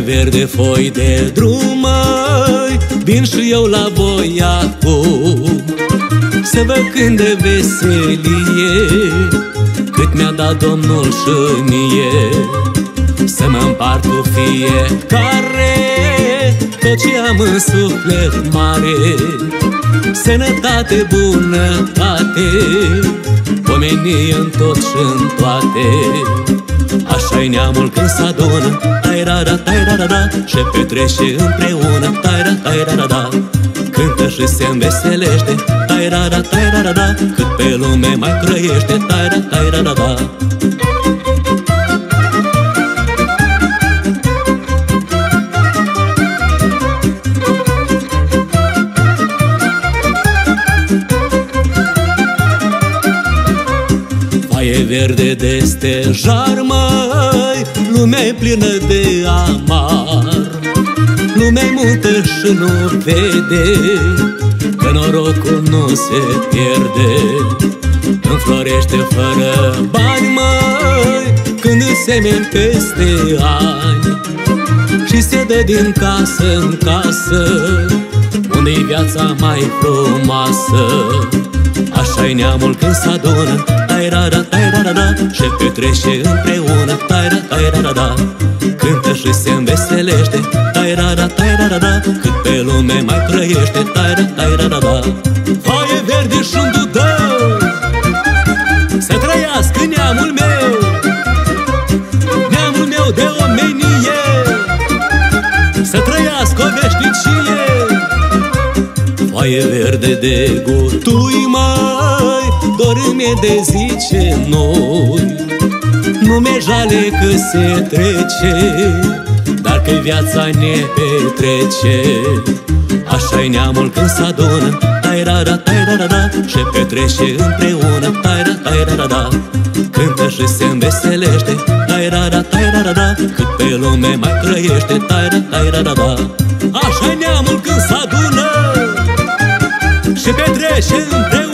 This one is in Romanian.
verde, foi de drum, măi, vin și eu la voi acum, să vă cânt de veselie cât mi-a dat Domnul și mie, să mă împart cu fiecare tot ce am în suflet mare. Sănătate, bunătate, pomenie în tot și-n toate. Așa-i neamul când s-adună, tai-ra-ra, tai-ra-ra-ra, și petrece împreună, tai-ra, tai-ra-ra-ra. Cântă și se înveselește, tai-ra-ra, tai-ra-ra-ra, cât pe lume mai trăiește, tai-ra, tai-ra-ra-ra. Foaie verde de stejar, măi, lumea-i plină de amar. Lumea-i multă și nu vede că norocul nu se pierde. Înflorește fără bani, măi, când îți semeni peste ani și se dă din casă în casă, unde-i viața mai frumoasă. Așa-i neamul când s-adună, tai-ra-ra, tai-ra-ra-ra, și petrece împreună, tai-ra, tai-ra-ra-ra. Cântă și se înveselește, tai-ra-ra, tai-ra-ra-ra, cât pe lume mai trăiește, tai-ra, tai-ra-ra-ra. Foaie verde și-un dudău, să trăiască neamul meu, neamul meu de omenie, să trăiască o veșnicie. Foaie verde de gutui, măi, dor-mi-e de zice noi. Nu mi-e jale că se trece, dar că viața ne petrece. Așa-i neamul când s-adună, tai-ra-ra, tai-ra-ra-ra, și petrece împreună, tai-ra, tai-ra-ra-ra. Cântă și se înveselește, tai-ra-ra, tai-ra-ra-ra, cât pe lume mai trăiește, tai-ra, tai-ra-ra-ra. Așa-i neamul când s-adună și petrece împreună.